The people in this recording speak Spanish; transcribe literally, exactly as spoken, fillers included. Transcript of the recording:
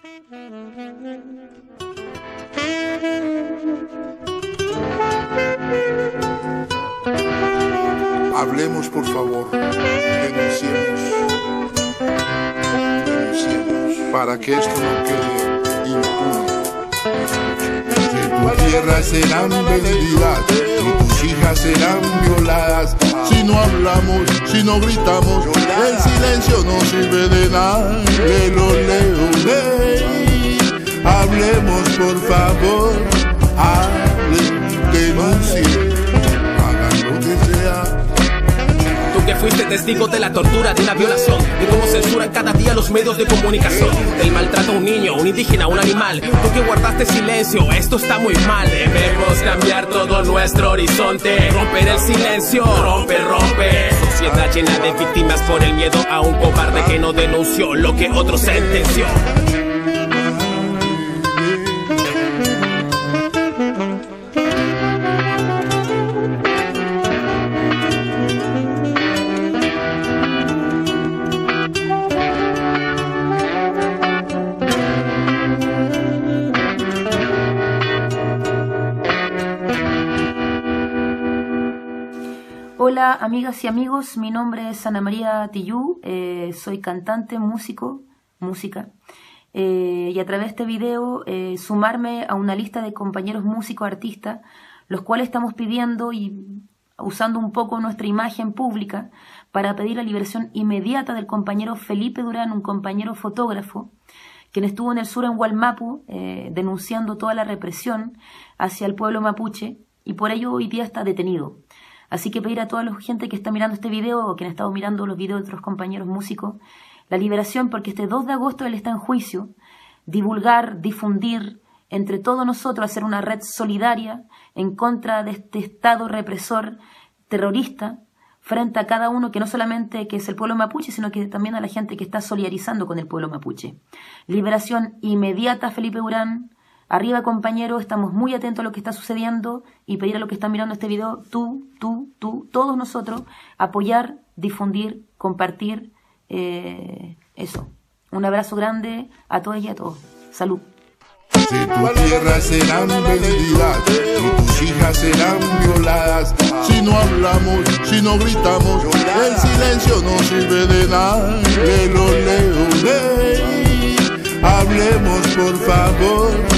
Hablemos, por favor, denunciemos, denunciemos, para que esto no quede impune. Si tu tierra serán vendidas y tus hijas serán violadas, si no hablamos, si no gritamos, el silencio no sirve de nada. De lo leo, hey, hablemos, por favor, hablen, denuncien, hagan lo que sea. Que fuiste testigo de la tortura, de una violación, de cómo censuran cada día los medios de comunicación, del maltrato a un niño, un indígena, un animal. Tú que guardaste silencio, esto está muy mal. Debemos cambiar todo nuestro horizonte, romper el silencio, rompe, rompe. Sociedad llena de víctimas por el miedo a un cobarde que no denunció lo que otro sentenció. Hola amigas y amigos, mi nombre es Ana María Tillú, eh, soy cantante, músico, música, eh, y a través de este video eh, sumarme a una lista de compañeros músicos artistas, los cuales estamos pidiendo y usando un poco nuestra imagen pública para pedir la liberación inmediata del compañero Felipe Durán, un compañero fotógrafo, quien estuvo en el sur en Wallmapu eh, denunciando toda la represión hacia el pueblo mapuche y por ello hoy día está detenido. Así que pedir a toda la gente que está mirando este video o quien ha estado mirando los videos de otros compañeros músicos la liberación, porque este dos de agosto él está en juicio. Divulgar, difundir entre todos nosotros, hacer una red solidaria en contra de este estado represor terrorista frente a cada uno, que no solamente que es el pueblo mapuche, sino que también a la gente que está solidarizando con el pueblo mapuche. Liberación inmediata, Felipe Durán. Arriba, compañero, estamos muy atentos a lo que está sucediendo y pedir a los que están mirando este video, tú, tú, tú, todos nosotros, apoyar, difundir, compartir, eh, eso. Un abrazo grande a todas y a todos. Salud. Si tu tierra serán vendidas y tus hijas serán violadas, si no hablamos, si no gritamos, el silencio no sirve de nada. De lo leo, hey, hablemos, por favor.